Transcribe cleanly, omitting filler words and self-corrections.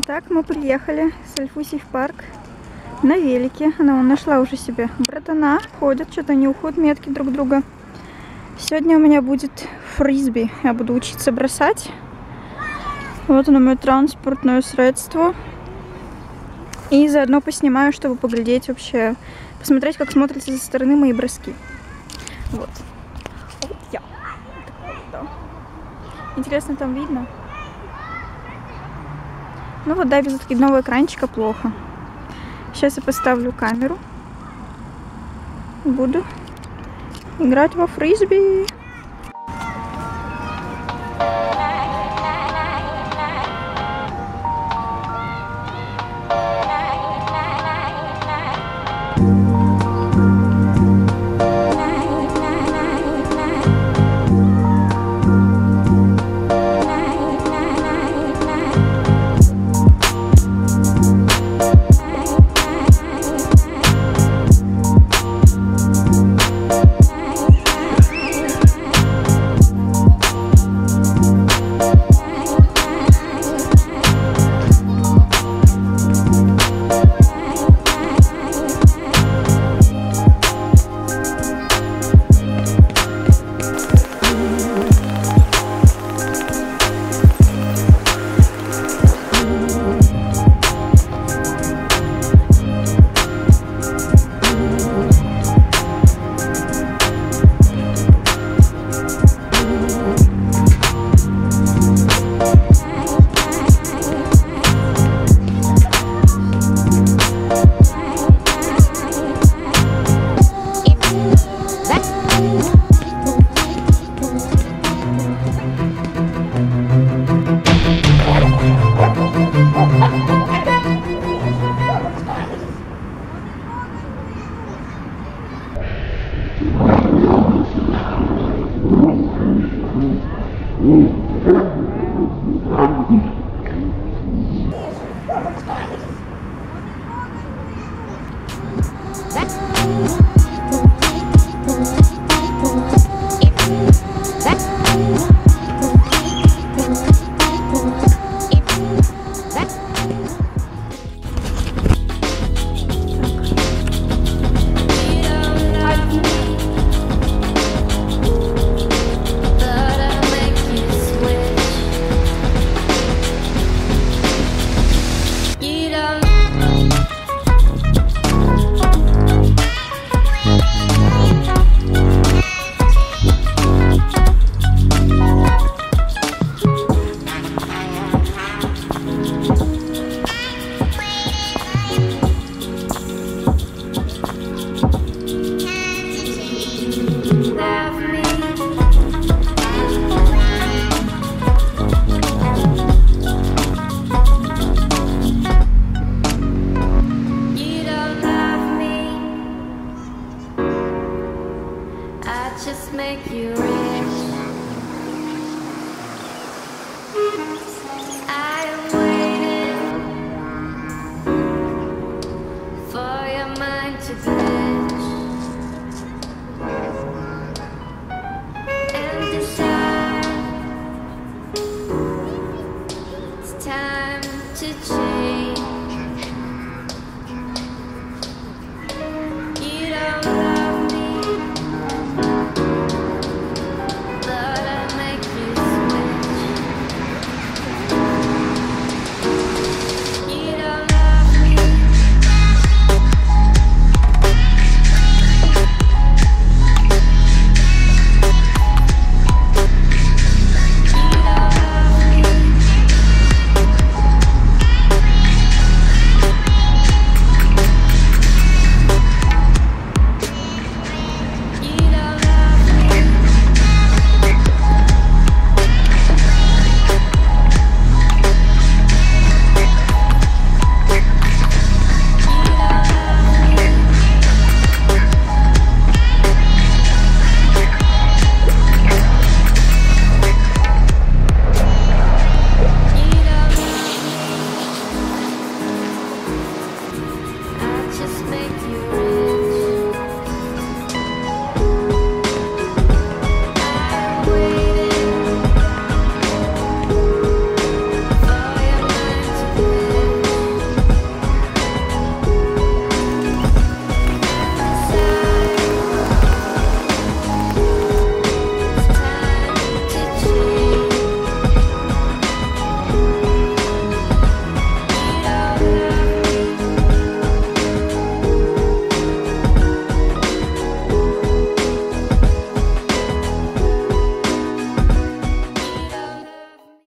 Так, мы приехали с Альфусей в парк на велике. Она нашла уже себе братана. Ходят, что-то они уходят, метки друг друга. Сегодня у меня будет фрисби. Я буду учиться бросать. Вот оно, мое транспортное средство. И заодно поснимаю, чтобы поглядеть вообще, посмотреть, как смотрятся со стороны мои броски. Вот. Интересно, там видно? Ну вот, да, без откидного экранчика плохо. Сейчас я поставлю камеру. Буду играть во фрисби. Just make you rich. I am waiting for your mind to play.